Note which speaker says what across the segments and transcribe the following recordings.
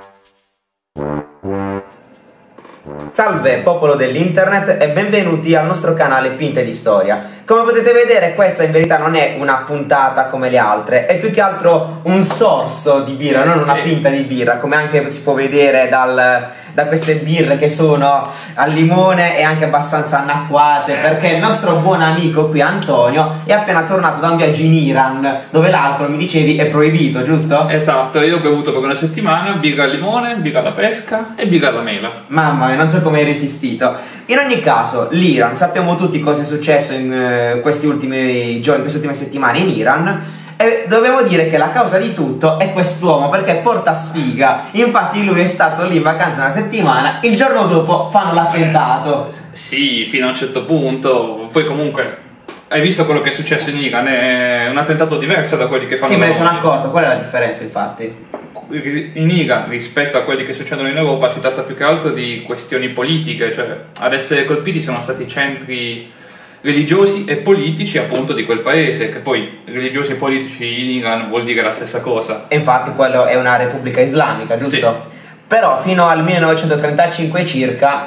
Speaker 1: Salve popolo dell'internet e benvenuti al nostro canale Pinte di Storia. Come potete vedere, questa in verità non è una puntata come le altre, è più che altro un sorso di birra, non una pinta di birra, come anche si può vedere da queste birre che sono al limone e anche abbastanza annacquate, perché il nostro buon amico qui, Antonio, è appena tornato da un viaggio in Iran, dove l'alcol, mi dicevi, è proibito, giusto?
Speaker 2: Esatto, io ho bevuto per una settimana birra al limone, birra alla pesca e birra alla mela.
Speaker 1: Mamma mia, non so come hai resistito. In ogni caso, l'Iran, sappiamo tutti cosa è successo in questi ultimi giorni, queste ultime settimane in Iran. E dobbiamo dire che la causa di tutto è quest'uomo, perché porta sfiga. Infatti lui è stato lì in vacanza una settimana, il giorno dopo fanno l'attentato.
Speaker 2: Sì, fino a un certo punto. Poi comunque hai visto quello che è successo in Iran, è un attentato diverso da quelli che fanno.
Speaker 1: Sì, me ne sono accorto, qual è la differenza infatti?
Speaker 2: In Iran rispetto a quelli che succedono in Europa si tratta più che altro di questioni politiche, cioè ad essere colpiti sono stati centri religiosi e politici appunto di quel paese, che poi religiosi e politici in Iran vuol dire la stessa cosa.
Speaker 1: E infatti quello è una repubblica islamica, giusto? Sì. Però fino al 1935 circa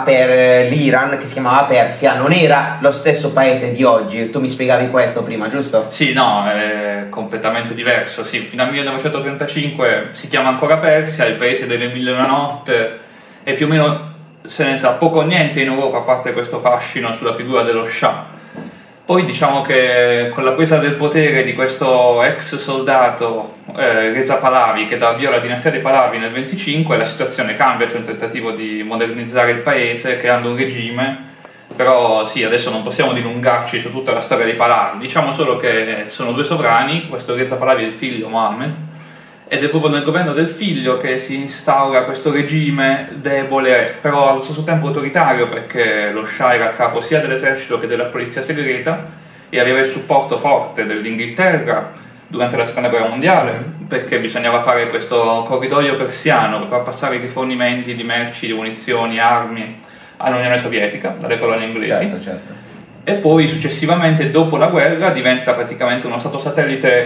Speaker 1: l'Iran, che si chiamava Persia, non era lo stesso paese di oggi. Tu mi spiegavi questo prima, giusto?
Speaker 2: Sì, no, è completamente diverso. Sì, fino al 1935 si chiama ancora Persia, il paese delle mille e una notte, e più o meno se ne sa poco o niente in Europa, a parte questo fascino sulla figura dello Shah. Poi diciamo che con la presa del potere di questo ex soldato Reza Pahlavi, che dà avvio alla dinastia dei Pahlavi nel 25, la situazione cambia, c'è un tentativo di modernizzare il paese creando un regime. Però sì, adesso non possiamo dilungarci su tutta la storia dei Pahlavi, diciamo solo che sono due sovrani, questo Reza Pahlavi e il figlio Mohammed, ed è proprio nel governo del figlio che si instaura questo regime debole, però allo stesso tempo autoritario, perché lo Shah era a capo sia dell'esercito che della polizia segreta e aveva il supporto forte dell'Inghilterra durante la seconda guerra mondiale, perché bisognava fare questo corridoio persiano per far passare i rifornimenti di merci, di munizioni, armi all'Unione Sovietica, dalle colonie inglesi.
Speaker 1: Certo.
Speaker 2: E poi successivamente, dopo la guerra, diventa praticamente uno stato satellite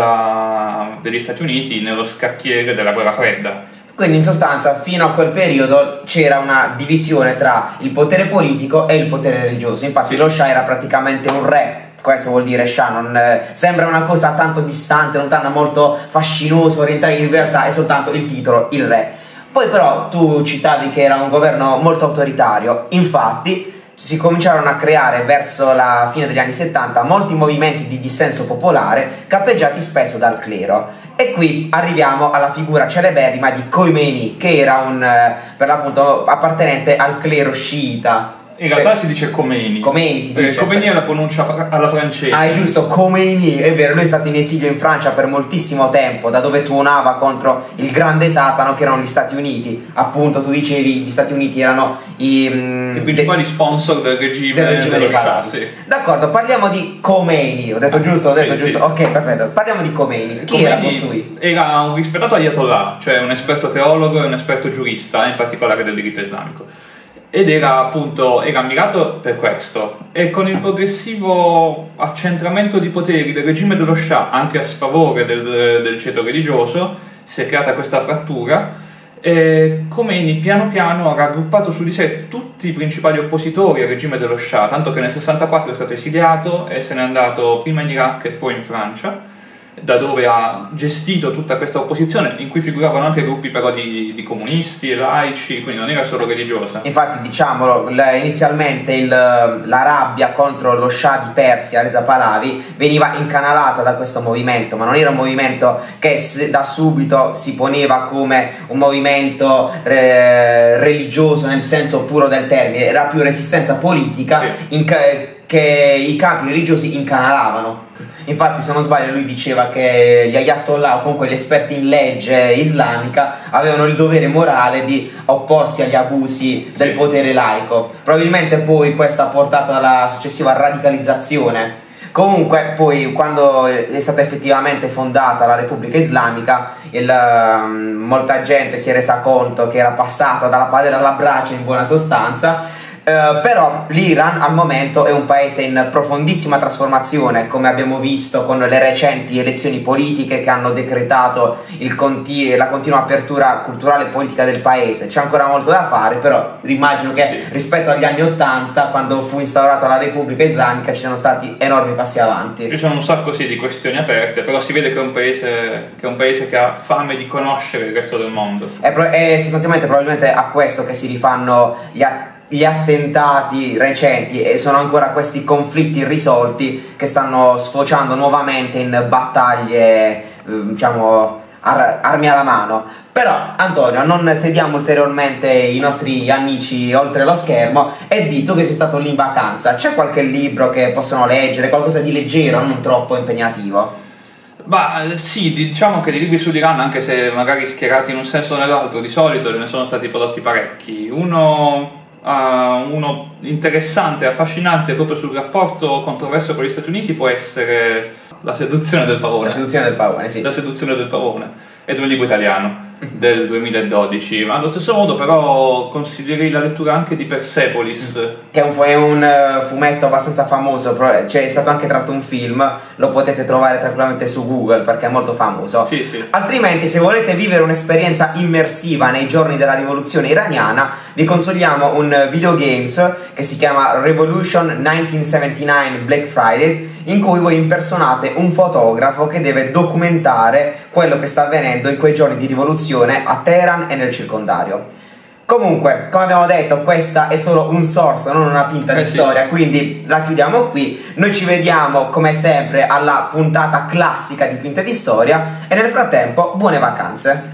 Speaker 2: degli Stati Uniti nello scacchiere della guerra fredda.
Speaker 1: Quindi in sostanza fino a quel periodo c'era una divisione tra il potere politico e il potere religioso. Infatti lo Shah era praticamente un re. Questo vuol dire Shah, non sembra una cosa tanto distante, lontana, molto fascinoso, orientale, in realtà è soltanto il titolo, il re. Poi però tu citavi che era un governo molto autoritario, infatti si cominciarono a creare verso la fine degli anni 70 molti movimenti di dissenso popolare capeggiati spesso dal clero. E qui arriviamo alla figura celeberrima di Khomeini, che era per l'appunto appartenente al clero sciita.
Speaker 2: In realtà si dice Khomeini.
Speaker 1: Khomeini si dice.
Speaker 2: Khomeini è la pronuncia alla francese.
Speaker 1: Ah, è giusto, Khomeini, è vero, lui è stato in esilio in Francia per moltissimo tempo, da dove tuonava contro il grande Satano, che erano gli Stati Uniti. Appunto, tu dicevi, gli Stati Uniti erano i
Speaker 2: principali sponsor del regime dello Shah, sì.
Speaker 1: D'accordo, parliamo di Khomeini, ho detto giusto? Ho detto giusto? Sì. Ok, perfetto, parliamo di Khomeini. Chi era costui?
Speaker 2: Era un rispettato ayatollah, cioè un esperto teologo e un esperto giurista, in particolare del diritto islamico. Ed era ammirato per questo, e con il progressivo accentramento di poteri del regime dello Shah, anche a sfavore del ceto religioso, si è creata questa frattura, e Khomeini piano piano ha raggruppato su di sé tutti i principali oppositori al regime dello Shah, tanto che nel 64 è stato esiliato e se n'è andato prima in Iraq e poi in Francia, da dove ha gestito tutta questa opposizione, in cui figuravano anche gruppi però di comunisti e laici, quindi non era solo religiosa.
Speaker 1: Infatti, diciamolo, inizialmente la rabbia contro lo Shah di Persia, Reza Pahlavi, veniva incanalata da questo movimento, ma non era un movimento che da subito si poneva come un movimento religioso nel senso puro del termine, era più resistenza politica, sì, che i capi religiosi incanalavano. Infatti, se non sbaglio, lui diceva che gli ayatollah, o comunque gli esperti in legge islamica, avevano il dovere morale di opporsi agli abusi del potere laico. Probabilmente poi questo ha portato alla successiva radicalizzazione. Comunque poi, quando è stata effettivamente fondata la Repubblica Islamica, molta gente si è resa conto che era passata dalla padella alla brace, in buona sostanza, però l'Iran al momento è un paese in profondissima trasformazione, come abbiamo visto con le recenti elezioni politiche che hanno decretato la continua apertura culturale e politica del paese. C'è ancora molto da fare, però immagino che rispetto agli anni 80, quando fu instaurata la Repubblica Islamica, ci sono stati enormi passi avanti.
Speaker 2: Ci sono un sacco di questioni aperte, però si vede che è un paese che ha fame di conoscere il resto del mondo.
Speaker 1: È sostanzialmente probabilmente a questo che si rifanno gli attentati recenti, e sono ancora questi conflitti irrisolti che stanno sfociando nuovamente in battaglie, diciamo, armi alla mano. Però Antonio, non tediamo ulteriormente i nostri amici oltre lo schermo e di tu che sei stato lì in vacanza, c'è qualche libro che possono leggere, qualcosa di leggero, non troppo impegnativo?
Speaker 2: Sì, diciamo che di libri sull'Iran, anche se magari schierati in un senso o nell'altro, di solito ne sono stati prodotti parecchi. Uno interessante e affascinante proprio sul rapporto controverso con gli Stati Uniti può essere La seduzione del pavone.
Speaker 1: La seduzione del pavone, sì.
Speaker 2: La seduzione del pavone. Ed è un libro italiano del 2012, ma allo stesso modo però consiglierei la lettura anche di Persepolis,
Speaker 1: che è un fumetto abbastanza famoso, c'è stato anche tratto un film, lo potete trovare tranquillamente su Google perché è molto famoso.
Speaker 2: Sì, sì.
Speaker 1: Altrimenti, se volete vivere un'esperienza immersiva nei giorni della rivoluzione iraniana, vi consigliamo un videogames che si chiama Revolution 1979 Black Fridays, in cui voi impersonate un fotografo che deve documentare quello che sta avvenendo in quei giorni di rivoluzione a Teheran e nel circondario. Comunque, come abbiamo detto, questa è solo un sorso, non una pinta di storia, quindi la chiudiamo qui. Noi ci vediamo come sempre alla puntata classica di Pinte di Storia e nel frattempo buone vacanze.